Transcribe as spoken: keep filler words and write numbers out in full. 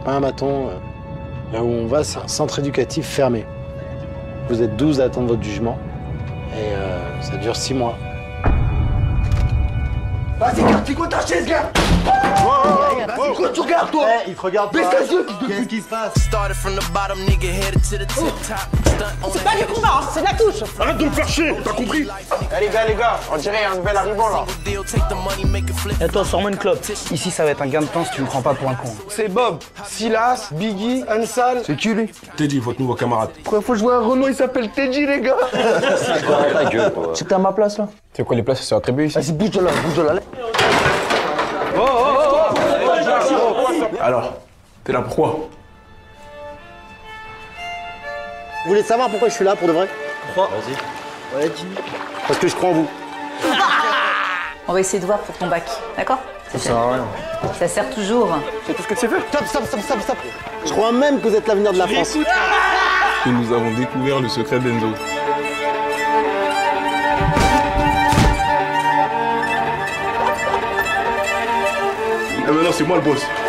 pas un bâton. Là où on va, c'est un centre éducatif fermé. Vous êtes douze à attendre votre jugement. Et euh, ça dure six mois. Vas-y, garde, c'est quoi ta chaise, gars? C'est quoi tu regardes, toi? Eh, il te regarde pas. Baisse ta yeux, Qu'est-ce qui se passe? C'est pas du combat, hein, c'est de la touche. Arrête de me faire chier, t'as compris? Eh les gars, les gars, on dirait un nouvel arrivant là. Et toi, sors-moi une clope. Ici, ça va être un gain de temps si tu me prends pas pour un con. C'est Bob, Silas, Biggie, Ansal. C'est qui lui? Teddy, votre nouveau camarade. Quoi, faut jouer à Renault, il s'appelle Teddy, les gars. Tu sais que t'es à ma place là? C'est quoi les places qui sont attribuées ici? Vas-y, bouge de là, bouge de là. Alors, t'es là pourquoi? Vous voulez savoir pourquoi je suis là pour de vrai? Pourquoi? Vas-y. Ouais, dis. Parce que je crois en vous. On va essayer de voir pour ton bac, d'accord? Ça sert à rien. Ça sert toujours. C'est tout ce que tu sais faire? Stop, stop, stop, stop, stop. Je crois même que vous êtes l'avenir de la France. Et nous avons découvert le secret d'Enzo. Ah maintenant c'est moi le boss.